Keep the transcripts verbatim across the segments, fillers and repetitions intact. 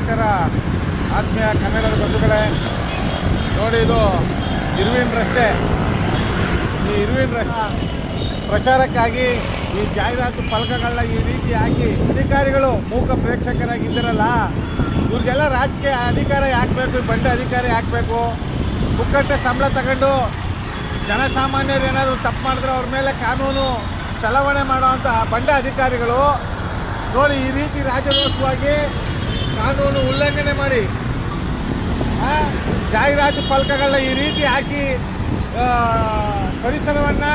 ನಮಸ್ಕಾರ ಆತ್ಮೀಯ ಕನ್ನಡದ ಬಂಧುಗಳೇ. ನೋಡಿ, ಇದು ಇರ್ವಿನ್ ರಸ್ತೆ. ಈ ಇರ್ವಿನ್ ರಸ್ತೆ ಪ್ರಚಾರಕ್ಕಾಗಿ ಈ ಜಾಹೀರಾತು ಫಲಕಗಳನ್ನ ಈ ರೀತಿ ಹಾಕಿ ಅಧಿಕಾರಿಗಳು ಮೂಕ ಪ್ರೇಕ್ಷಕರಾಗಿದ್ದರಲ್ಲ, ಇವ್ರಿಗೆಲ್ಲ ರಾಜಕೀಯ ಅಧಿಕಾರ ಯಾಕೆ ಬೇಕು? ಬಂಡ ಅಧಿಕಾರ ಯಾಕೆ ಬೇಕು? ಮುಕ್ಕಟ್ಟೆ ಸಂಬಳ ತಗೊಂಡು ಜನಸಾಮಾನ್ಯರು ಏನಾದರೂ ತಪ್ಪು ಮಾಡಿದ್ರೆ ಅವ್ರ ಮೇಲೆ ಕಾನೂನು ಚಲಾವಣೆ ಮಾಡುವಂಥ ಬಂಡ ಅಧಿಕಾರಿಗಳು ನೋಡಿ ಈ ರೀತಿ ರಾಜರೋಷವಾಗಿ ಕಾನೂನು ಉಲ್ಲಂಘನೆ ಮಾಡಿ ಜಾಹೀರಾತು ಫಲಕಗಳನ್ನ ಈ ರೀತಿ ಹಾಕಿ ಪರಿಸರವನ್ನು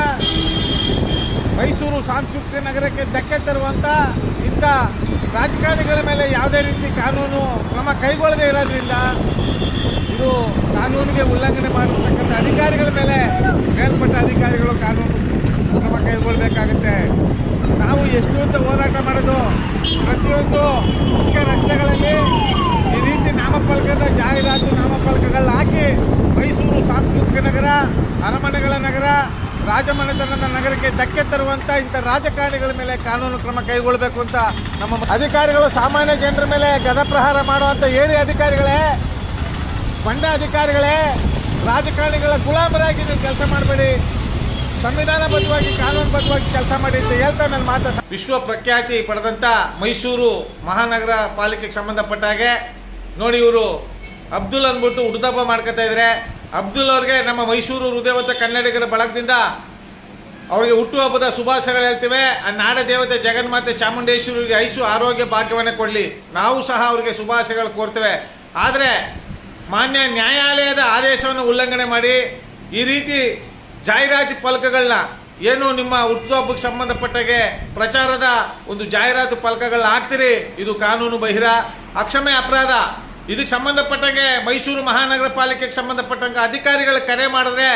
ಮೈಸೂರು ಸಾಂಸ್ಕೃತಿಕ ನಗರಕ್ಕೆ ಧಕ್ಕೆ ತರುವಂಥ ಇಂಥ ರಾಜಕಾರಣಿಗಳ ಮೇಲೆ ಯಾವುದೇ ರೀತಿ ಕಾನೂನು ಕ್ರಮ ಕೈಗೊಳ್ಳದೇ ಇರೋದ್ರಿಂದ ಇದು ಕಾನೂನಿಗೆ ಉಲ್ಲಂಘನೆ ಮಾಡಿರ್ತಕ್ಕಂಥ ಅಧಿಕಾರಿಗಳ ಮೇಲೆ ಮೇಲ್ಪಟ್ಟ ಅಧಿಕಾರಿಗಳು ಕಾನೂನು ಕ್ರಮ ಕೈಗೊಳ್ಳಬೇಕಾಗುತ್ತೆ. ನಾವು ಎಷ್ಟು ಅಂತ ಹೋರಾಟ ಮಾಡೋದು, ಪ್ರತಿಯೊಂದು ಮುಖ್ಯ ರಸ್ತೆಗಳಲ್ಲಿ ಈ ರೀತಿ ನಾಮಫಲಕದ ಜಾಹೀರಾತು ನಾಮಫಲಕಗಳನ್ನ ಹಾಕಿ ಮೈಸೂರು ಸಾಂಸ್ಕೃತಿಕ ನಗರ, ಅರಮನೆಗಳ ನಗರ, ರಾಜಮನೆತನದ ನಗರಕ್ಕೆ ಧಕ್ಕೆ ತರುವಂಥ ಇಂಥ ರಾಜಕಾರಣಿಗಳ ಮೇಲೆ ಕಾನೂನು ಕ್ರಮ ಕೈಗೊಳ್ಳಬೇಕು ಅಂತ ನಮ್ಮ ಅಧಿಕಾರಿಗಳು ಸಾಮಾನ್ಯ ಜನರ ಮೇಲೆ ಗದಪ್ರಹಾರ ಮಾಡುವಂಥ ಹೇಳಿ ಅಧಿಕಾರಿಗಳೇ, ಬಂಡ ಅಧಿಕಾರಿಗಳೇ, ರಾಜಕಾರಣಿಗಳ ಗುಲಾಮರಾಗಿ ನೀವು ಕೆಲಸ ಮಾಡಬೇಡಿ, ಸಂವಿಧಾನಬದ್ಧವಾಗಿ ಕಾನೂನುಬದ್ಧವಾಗಿ ಕೆಲಸ ಮಾಡಿ ಅಂತ ಹೇಳ್ತಾ ನನ್ನ ಮಾತು. ವಿಶ್ವ ಪ್ರಖ್ಯಾತಿ ಪಡೆದಂಥ ಮೈಸೂರು ಮಹಾನಗರ ಪಾಲಿಕೆಗೆ ಸಂಬಂಧಪಟ್ಟ ಹಾಗೆ ನೋಡಿ, ಇವರು ಅಬ್ದುಲ್ ಅಂದ್ಬಿಟ್ಟು ಹುಡುದಬ್ಬ ಮಾಡ್ಕೊತಾ ಇದ್ದಾರೆ. ಅಬ್ದುಲ್ ಅವ್ರಿಗೆ ನಮ್ಮ ಮೈಸೂರು ಹೃದಯವಂತ ಕನ್ನಡಿಗರ ಬಳಗದಿಂದ ಅವರಿಗೆ ಹುಟ್ಟುಹಬ್ಬದ ಶುಭಾಶಯಗಳು ಹೇಳ್ತೇವೆ. ಆ ನಾಡ ದೇವತೆ ಜಗನ್ಮಾತೆ ಚಾಮುಂಡೇಶ್ವರಿಗೆ ಐಸು ಆರೋಗ್ಯ ಭಾಗ್ಯವನ್ನು ಕೊಡಲಿ. ನಾವು ಸಹ ಅವರಿಗೆ ಶುಭಾಶಯಗಳು ಕೋರ್ತೇವೆ. ಆದರೆ ಮಾನ್ಯ ನ್ಯಾಯಾಲಯದ ಆದೇಶವನ್ನು ಉಲ್ಲಂಘನೆ ಮಾಡಿ ಈ ರೀತಿ ಜಾಹೀರಾತು ಫಲಕಗಳನ್ನ ಏನು ನಿಮ್ಮ ಹುಟ್ಟುಹಬ್ಬಕ್ಕೆ ಸಂಬಂಧಪಟ್ಟಾಗೆ ಪ್ರಚಾರದ ಒಂದು ಜಾಹೀರಾತು ಫಲಕಗಳನ್ನ ಹಾಕ್ತೀರಿ, ಇದು ಕಾನೂನು ಬಹಿರ ಅಕ್ಷಮ್ಯ ಅಪರಾಧ. ಇದಕ್ಕೆ ಸಂಬಂಧಪಟ್ಟಂಗೆ ಮೈಸೂರು ಮಹಾನಗರ ಪಾಲಿಕೆಗೆ ಸಂಬಂಧಪಟ್ಟಂಗೆ ಅಧಿಕಾರಿಗಳು ಕರೆ ಮಾಡಿದ್ರೆ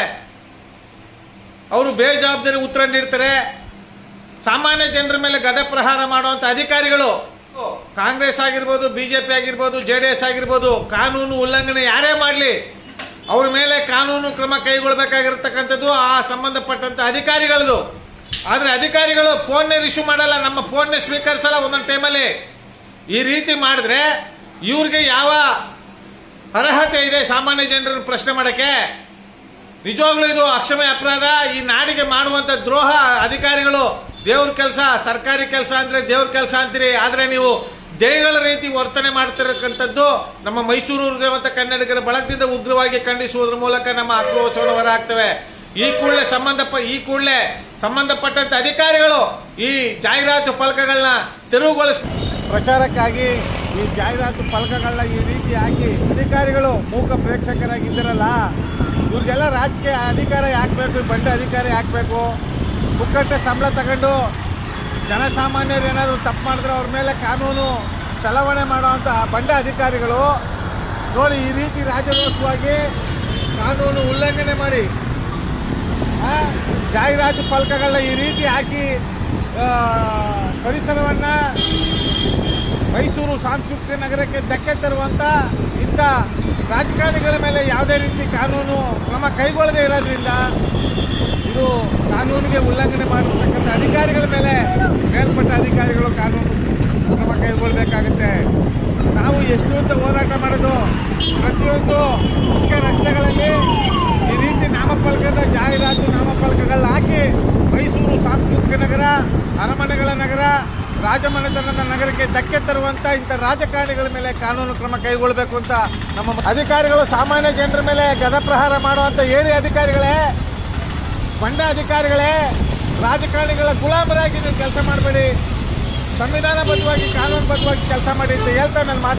ಅವರು ಬೇಜವಾಬ್ದಾರಿ ಉತ್ತರ ನೀಡ್ತಾರೆ. ಸಾಮಾನ್ಯ ಜನರ ಮೇಲೆ ಗದೆ ಪ್ರಹಾರ ಮಾಡುವಂಥ ಅಧಿಕಾರಿಗಳು ಕಾಂಗ್ರೆಸ್ ಆಗಿರ್ಬೋದು, ಬಿಜೆಪಿ ಆಗಿರ್ಬೋದು, ಜೆ ಡಿ ಎಸ್ ಆಗಿರ್ಬೋದು, ಕಾನೂನು ಉಲ್ಲಂಘನೆ ಯಾರೇ ಮಾಡಲಿ ಅವ್ರ ಮೇಲೆ ಕಾನೂನು ಕ್ರಮ ಕೈಗೊಳ್ಳಬೇಕಾಗಿರ್ತಕ್ಕಂಥದ್ದು ಆ ಸಂಬಂಧಪಟ್ಟಂಥ ಅಧಿಕಾರಿಗಳದು. ಆದರೆ ಅಧಿಕಾರಿಗಳು ಫೋನ್ನೇ ರಿಸೀವ್ ಮಾಡಲ್ಲ, ನಮ್ಮ ಫೋನ್ನೇ ಸ್ವೀಕರಿಸಲ್ಲ ಒಂದೊಂದು ಟೈಮಲ್ಲಿ. ಈ ರೀತಿ ಮಾಡಿದ್ರೆ ಇವ್ರಿಗೆ ಯಾವ ಅರ್ಹತೆ ಇದೆ ಸಾಮಾನ್ಯ ಜನರನ್ನು ಪ್ರಶ್ನೆ ಮಾಡೋಕ್ಕೆ? ನಿಜವಾಗ್ಲೂ ಇದು ಅಕ್ಷಮ್ಯ ಅಪರಾಧ. ಈ ನಾಡಿಗೆ ಮಾಡುವಂಥ ದ್ರೋಹ ಅಧಿಕಾರಿಗಳು. ದೇವ್ರ ಕೆಲಸ, ಸರ್ಕಾರಿ ಕೆಲಸ ಅಂದರೆ ದೇವ್ರ ಕೆಲಸ ಅಂತೀರಿ, ಆದರೆ ನೀವು ದೇವಗಳ ರೀತಿ ವರ್ತನೆ ಮಾಡ್ತಿರತಕ್ಕಂಥದ್ದು ನಮ್ಮ ಮೈಸೂರು ಹೃದಯವಂತ ಕನ್ನಡಿಗರ ಬಳಗದಿಂದ ಉಗ್ರವಾಗಿ ಖಂಡಿಸುವುದರ ಮೂಲಕ ನಮ್ಮ ಆಕ್ರೋಶವನ್ನು ಹೊರಹಾಕ್ತೇವೆ. ಈ ಕೂಡಲೇ ಸಂಬಂಧಪ ಈ ಕೂಡಲೇ ಸಂಬಂಧಪಟ್ಟಂತ ಅಧಿಕಾರಿಗಳು ಈ ಜಾಹೀರಾತು ಫಲಕಗಳನ್ನ ತೆರವುಗೊಳಿಸ ಪ್ರಚಾರಕ್ಕಾಗಿ ಈ ಜಾಹೀರಾತು ಫಲಕಗಳನ್ನ ಈ ರೀತಿ ಹಾಕಿ ಅಧಿಕಾರಿಗಳು ಮೂಕ ಪ್ರೇಕ್ಷಕರಾಗಿದ್ದರಲ್ಲ, ಇವ್ರಿಗೆಲ್ಲ ರಾಜಕೀಯ ಅಧಿಕಾರ ಯಾಕೆ ಬೇಕು? ಬಂಡ ಅಧಿಕಾರ ಯಾಕೆ ಬೇಕು? ಮುಕ್ಕಟ್ಟೆ ಸಂಬಳ ತಗೊಂಡು ಜನಸಾಮಾನ್ಯರು ಏನಾದರೂ ತಪ್ಪು ಮಾಡಿದ್ರೆ ಅವ್ರ ಮೇಲೆ ಕಾನೂನು ಚಲಾವಣೆ ಮಾಡುವಂಥ ಬಂಡ ಅಧಿಕಾರಿಗಳು ನೋಡಿ ಈ ರೀತಿ ರಾಜರೋಷವಾಗಿ ಕಾನೂನು ಉಲ್ಲಂಘನೆ ಮಾಡಿ ಜಾಹೀರಾತು ಫಲಕಗಳನ್ನ ಈ ರೀತಿ ಹಾಕಿ ಪರಿಸರವನ್ನು ಮೈಸೂರು ಸಾಂಸ್ಕೃತಿಕ ನಗರಕ್ಕೆ ಧಕ್ಕೆ ತರುವಂಥ ಇಂಥ ರಾಜಕಾರಣಿಗಳ ಮೇಲೆ ಯಾವುದೇ ರೀತಿ ಕಾನೂನು ಕ್ರಮ ಕೈಗೊಳ್ಳದೇ ಇರೋದ್ರಿಂದ ಇದು ಕಾನೂನಿಗೆ ಉಲ್ಲಂಘನೆ ಮಾಡಿರ್ತಕ್ಕಂಥ ಅಧಿಕಾರಿಗಳ ಮೇಲೆ ಮೇಲ್ಪಟ್ಟ ಅಧಿಕಾರಿಗಳು ಕಾನೂನು ಕ್ರಮ ಕೈಗೊಳ್ಳಬೇಕಾಗುತ್ತೆ. ನಾವು ಎಷ್ಟು ಅಂತ ಹೋರಾಟ ಮಾಡೋದು, ಪ್ರತಿಯೊಂದು ಮುಖ್ಯ ರಸ್ತೆಗಳಲ್ಲಿ ಈ ರೀತಿ ನಾಮಫಲಕದ ಜಾಹೀರಾತು ನಾಮಫಲಕಗಳನ್ನ ಹಾಕಿ ಮೈಸೂರು ಸಾಂಸ್ಕೃತಿಕ ನಗರ, ಅರಮನೆಗಳ ನಗರ, ರಾಜಮನೆತನದ ನಗರಕ್ಕೆ ಧಕ್ಕೆ ತರುವಂಥ ಇಂಥ ರಾಜಕಾರಣಿಗಳ ಮೇಲೆ ಕಾನೂನು ಕ್ರಮ ಕೈಗೊಳ್ಳಬೇಕು ಅಂತ ನಮ್ಮ ಅಧಿಕಾರಿಗಳು ಸಾಮಾನ್ಯ ಜನರ ಮೇಲೆ ಗದಪ್ರಹಾರ ಮಾಡುವಂಥ ಹೇಳಿ ಅಧಿಕಾರಿಗಳೇ, ಬಂಡ ಅಧಿಕಾರಿಗಳೇ, ರಾಜಕಾರಣಿಗಳ ಗುಲಾಮರಾಗಿ ನೀವು ಕೆಲಸ ಮಾಡಬೇಡಿ, ಸಂವಿಧಾನಬದ್ಧವಾಗಿ ಕಾನೂನುಬದ್ಧವಾಗಿ ಕೆಲಸ ಮಾಡಿ ಅಂತ ಹೇಳ್ತಾ ನನ್ನ ಮಾತು.